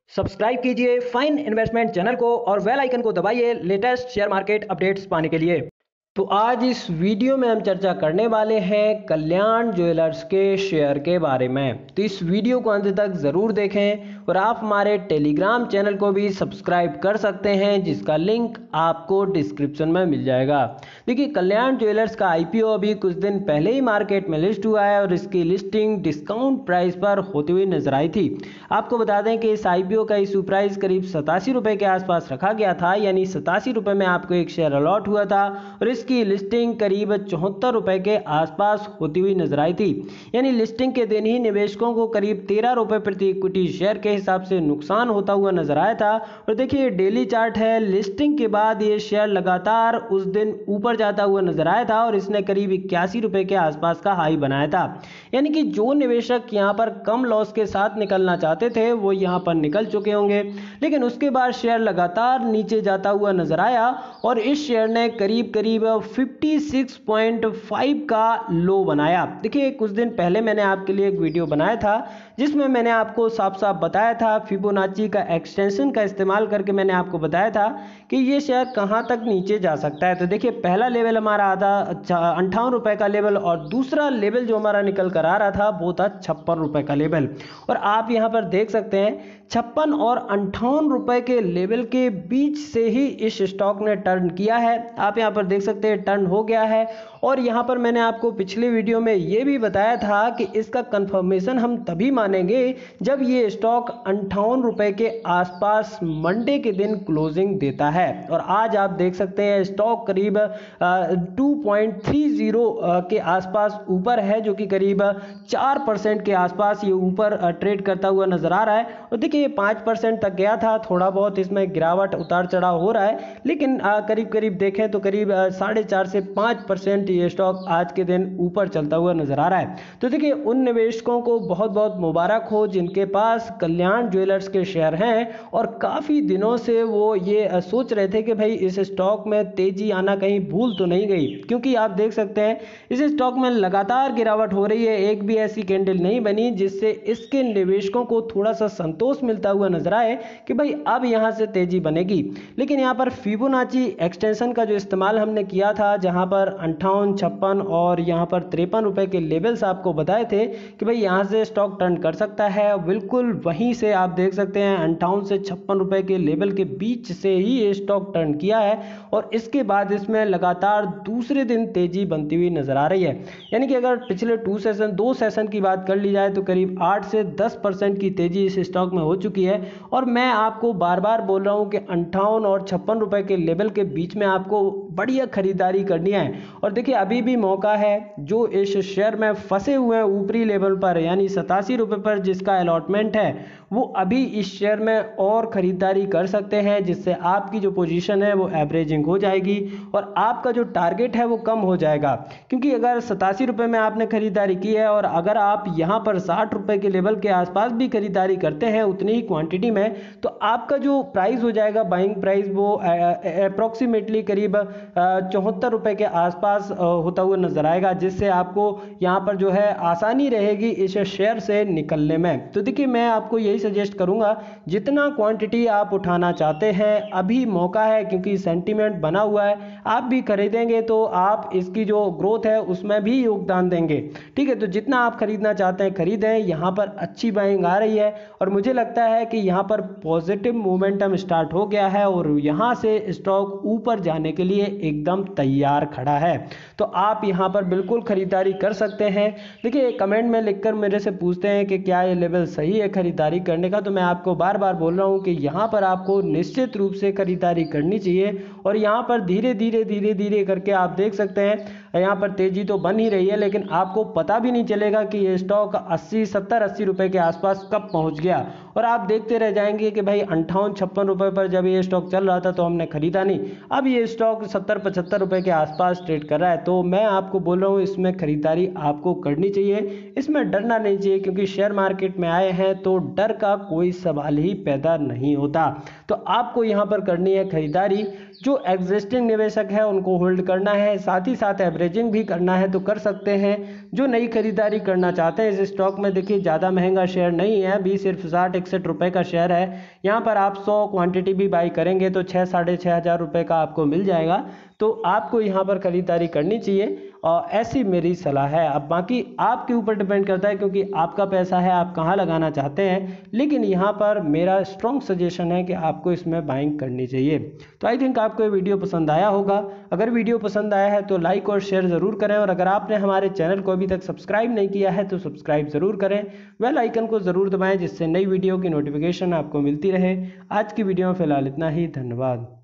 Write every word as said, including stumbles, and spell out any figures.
Subscribe कीजिए fine investment channel को और बेल आइकन को दबाइए लेटेस्ट शेयर मार्केट अपडेट्स पाने के लिए। तो आज इस वीडियो में हम चर्चा करने वाले हैं कल्याण ज्वेलर्स के शेयर के बारे में। तो इस वीडियो को अंत तक ज़रूर देखें और आप हमारे टेलीग्राम चैनल को भी सब्सक्राइब कर सकते हैं, जिसका लिंक आपको डिस्क्रिप्शन में मिल जाएगा। देखिए, कल्याण ज्वेलर्स का आईपीओ अभी कुछ दिन पहले ही मार्केट में लिस्ट हुआ है और इसकी लिस्टिंग डिस्काउंट प्राइस पर होती हुई नजर आई थी। आपको बता दें कि इस आईपीओ का इशू प्राइस करीब सतासी रुपए के आसपास रखा गया था, यानी सतासी रुपए में आपको एक शेयर अलॉट हुआ था और इसकी लिस्टिंग करीब चौहत्तर रुपए के आसपास होती हुई नजर आई थी। यानी लिस्टिंग के दिन ही निवेशकों को करीब तेरह रुपए प्रति इक्विटी शेयर के हिसाब से नुकसान होता हुआ नजर आया था। और देखिए, डेली चार्ट है, लिस्टिंग के बाद ये शेयर लगातार उस दिन ऊपर जाता हुआ नजर आया था और इसने करीब इक्यासी रुपए के आसपास का हाई बनाया था। यानी कि जो निवेशक यहां पर कम लॉस के साथ निकलना चाहते थे वो यहां पर निकल चुके होंगे, लेकिन उसके बाद शेयर लगातार नीचे जाता हुआ नजर आया और इस शेयर ने करीब करीब छप्पन पॉइंट पाँच का लो बनाया। देखिए, कुछ दिन पहले मैंने आपके लिए एक वीडियो बनाया था जिसमें मैंने आपको साफ साफ बताया था, फिबोनाची का एक्सटेंशन का इस्तेमाल करके मैंने आपको बताया था कि ये शेयर कहां तक नीचे जा सकता है। तो देखिए, पहला लेवल हमारा आधा अंठावन रुपए का लेवल और दूसरा लेवल जो हमारा निकल कर आ रहा था वो था छप्पन रुपए का लेवल। और आप यहां पर देख सकते हैं छप्पन और अंठावन रुपए के लेवल के बीच से ही इस स्टॉक ने टर्न किया है। आप यहां पर देख सकते हैं टर्न हो गया है और यहां पर मैंने आपको पिछले वीडियो में यह भी बताया था कि इसका कंफर्मेशन हम तभी मानेंगे जब ये स्टॉक अंठावन रुपए के आसपास मंडे के दिन क्लोजिंग देता है। और आज आप देख सकते हैं स्टॉक करीब दो पॉइंट तीस के आसपास ऊपर है, जो कि करीब चार परसेंट के आसपास ये ऊपर ट्रेड करता हुआ नजर आ रहा है। और देखिए, ये पाँच परसेंट तक गया था, थोड़ा बहुत इसमें गिरावट उतार चढ़ाव हो रहा है, लेकिन करीब करीब देखें तो करीब साढ़े चार से पाँच परसेंट ये स्टॉक आज के दिन ऊपर चलता हुआ नजर आ रहा है। तो देखिए, उन निवेशकों को बहुत बहुत मुबारक हो जिनके पास कल्याण ज्वेलर्स के शेयर हैं और काफ़ी दिनों से वो ये सोच रहे थे कि भाई इस स्टॉक में तेजी आना कहीं भूल तो नहीं गई, क्योंकि आप देख सकते हैं इस स्टॉक में लगातार गिरावट हो रही है, एक भी ऐसी कैंडल नहीं बनी जिससे इसके निवेशकों को थोड़ा सा संतोष मिलता हुआ नजर आए कि भाई अब यहां से तेजी बनेगी। लेकिन यहां पर फिबोनाची एक्सटेंशन का जो इस्तेमाल हमने किया था, जहां पर अंठावन, छप्पन और यहां पर तिरपन रुपए के लेवल्स आपको बताए थे कि भाई यहां से स्टॉक टर्न कर सकता है, बिल्कुल वहीं से आप देख सकते हैं अंठावन से छप्पन रुपए के लेवल के बीच से ही ये स्टॉक टर्न किया है और इसके बाद इसमें लगातार दूसरे दिन तेजी बनती हुई नजर आ रही है। यानी कि अगर पिछले टू सेशन दो सेशन की बात कर ली जाए तो करीब आठ से दस परसेंट की तेजी इस स्टॉक में हो चुकी है। और मैं आपको बार बार बोल रहा हूं कि अंठावन और छप्पन रुपए के लेवल के बीच में आपको बढ़िया खरीदारी करनी है। और देखिए, अभी भी मौका है, जो इस शेयर में फंसे हुए हैं ऊपरी लेवल पर यानी सतासी रुपए पर जिसका अलॉटमेंट है, वो अभी इस शेयर में और खरीदारी कर सकते हैं, जिससे आपकी जो पोजीशन है वो एवरेजिंग हो जाएगी और आपका जो टारगेट है वो कम हो जाएगा। क्योंकि अगर सतासी रुपए में आपने खरीदारी की है और अगर आप यहां पर साठ रुपए के लेवल के आसपास भी खरीदारी करते हैं उतनी ही क्वांटिटी में, तो आपका जो प्राइस हो जाएगा बाइंग प्राइस वो अप्रोक्सीमेटली करीब चौहत्तर रुपए के आसपास होता हुआ नजर आएगा, जिससे आपको यहां पर जो है आसानी रहेगी इस शेयर से निकलने में। तो देखिए, मैं आपको यही सजेस्ट करूंगा, जितना क्वांटिटी आप उठाना चाहते हैं अभी मौका है, क्योंकि सेंटीमेंट बना हुआ है, आप भी खरीदेंगे तो आप इसकी जो ग्रोथ है उसमें भी योगदान देंगे। ठीक है, तो जितना आप खरीदना चाहते हैं खरीदें, यहां पर अच्छी बाइंग आ रही है और मुझे लगता है कि यहां पर पॉजिटिव मोमेंटम स्टार्ट हो गया है और यहां से स्टॉक ऊपर जाने के लिए एकदम तैयार खड़ा है। तो आप यहां पर बिल्कुल खरीदारी कर सकते हैं। देखिए, कमेंट में लिखकर मेरे से पूछते हैं कि क्या ये लेवल सही है खरीदारी करने का, तो मैं आपको बार बार बोल रहा हूं कि यहां पर आपको निश्चित रूप से खरीदारी करनी चाहिए। और यहां पर धीरे धीरे धीरे धीरे करके आप देख सकते हैं यहां पर तेजी तो बन ही रही है, लेकिन आपको पता भी नहीं चलेगा कि ये स्टॉक अस्सी सत्तर अस्सी रुपए के आसपास कब पहुंच गया। और आप देखते रह जाएंगे कि भाई अंठावन छप्पन रुपए पर जब ये स्टॉक चल रहा था तो हमने खरीदा नहीं, अब ये स्टॉक सत्तर पचहत्तर रुपए के आसपास ट्रेड कर रहा है। तो मैं आपको बोल रहा हूँ इसमें खरीदारी आपको करनी चाहिए, इसमें डरना नहीं चाहिए, क्योंकि शेयर मार्केट में आए हैं तो डर का कोई सवाल ही पैदा नहीं होता। तो आपको यहाँ पर करनी है खरीदारी। जो जो एग्जिस्टिंग निवेशक है उनको होल्ड करना है, साथ ही साथ एवरेजिंग भी करना है तो कर सकते हैं। जो नई खरीदारी करना चाहते हैं इस स्टॉक में, देखिए ज़्यादा महंगा शेयर नहीं है, अभी सिर्फ साठ इकसठ रुपये का शेयर है। यहाँ पर आप सौ क्वांटिटी भी बाई करेंगे तो छः साढ़े छः हज़ार रुपये का आपको मिल जाएगा, तो आपको यहाँ पर खरीदारी करनी चाहिए और ऐसी मेरी सलाह है। अब बाकी आपके ऊपर डिपेंड करता है क्योंकि आपका पैसा है, आप कहाँ लगाना चाहते हैं, लेकिन यहाँ पर मेरा स्ट्रॉन्ग सजेशन है कि आपको इसमें बाइंग करनी चाहिए। तो आई थिंक आपको ये वीडियो पसंद आया होगा। अगर वीडियो पसंद आया है तो लाइक और शेयर ज़रूर करें, और अगर आपने हमारे चैनल को अभी तक सब्सक्राइब नहीं किया है तो सब्सक्राइब ज़रूर करें, बेल आइकन को ज़रूर दबाएं जिससे नई वीडियो की नोटिफिकेशन आपको मिलती रहे। आज की वीडियो में फ़िलहाल इतना ही, धन्यवाद।